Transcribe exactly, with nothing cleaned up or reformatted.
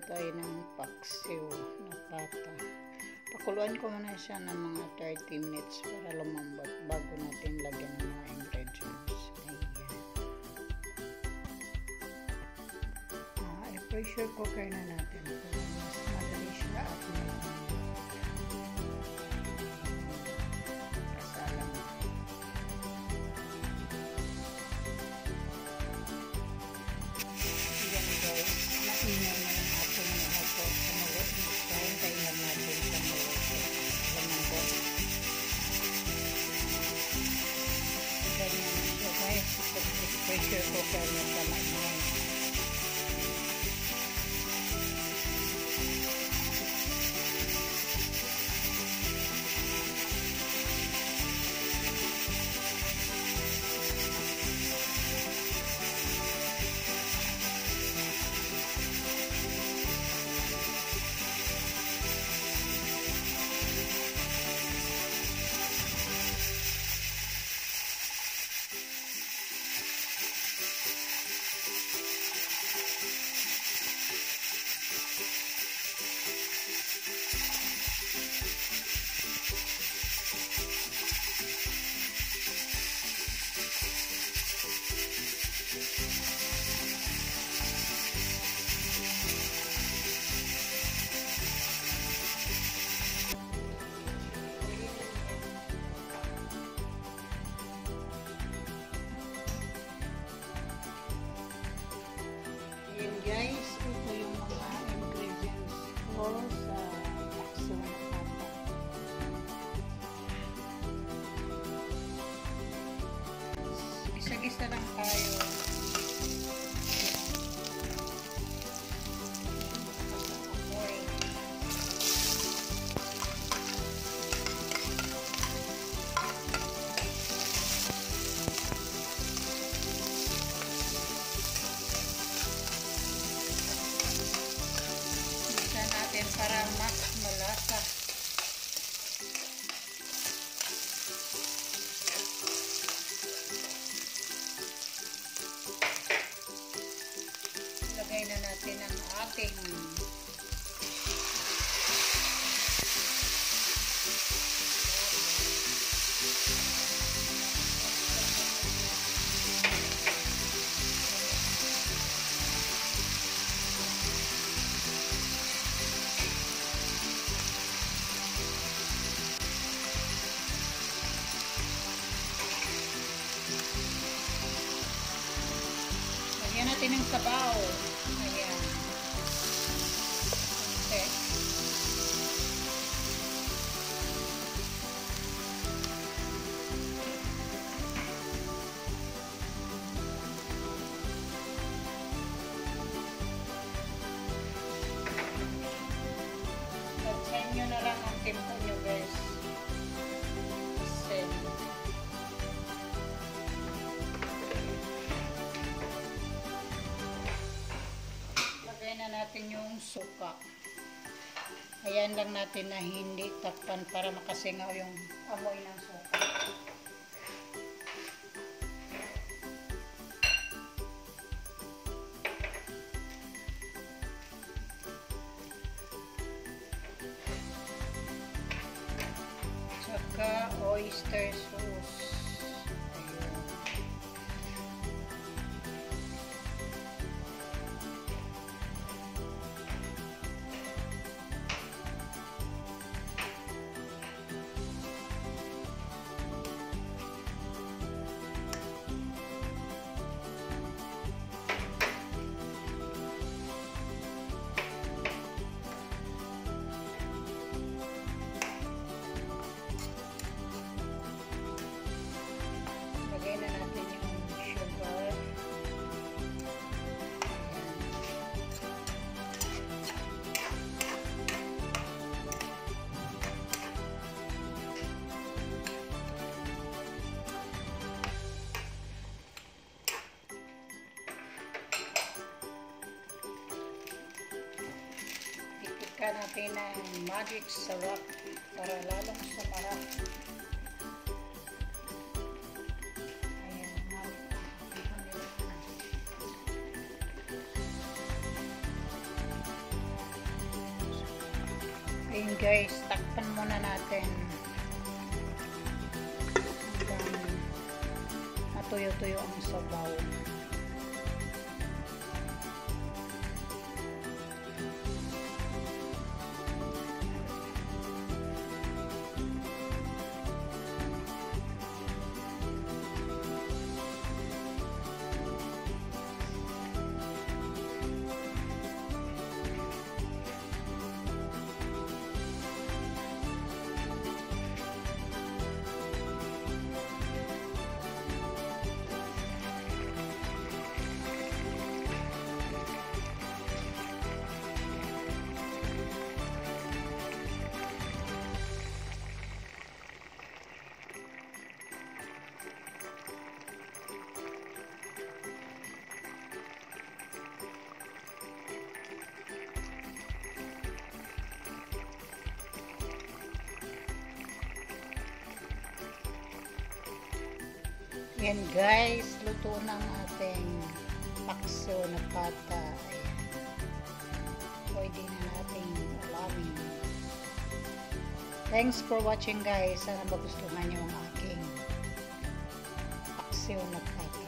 tayo ng paksiw na pata. Pakuluan ko muna siya ng mga thirty minutes para lumambot bago natin lagyan ng mga ingredients. Ayan. Ah, i-pressure cooker na natin. Mas madali siya at malambot. Kasalang. Ayan guys, mainam na yung ating mga po kumulo. So, hintayin lang natin sa mga lumambot. Ganyan siya guys. Pressure cooker na sa mainam. Guys, ito yung mga ingredients ko sa paksiw na pata. Gisa-gisa lang tayo. Para mas malasa. Lagay na natin ang ating lagyan natin ng sabaw. Ayan. Okay. Lagyan nyo na lang ang timpo nyo guys. Kasi na natin yung suka. Ayan lang natin na hindi takpan para makasingaw yung amoy ng suka. Tsaka oyster sauce. Lagay na natin yung sugar. Titikkan natin ng magic syrup para lalong sumarap. Then guys, takpan muna natin hanggang matuyo-tuyo ang sabaw. Yan guys, luto na ang ating pakso na pata. Ayan. Pwede na natin ulamin. Thanks for watching guys. Sana magustuhan nyo ang aking pakso na pata.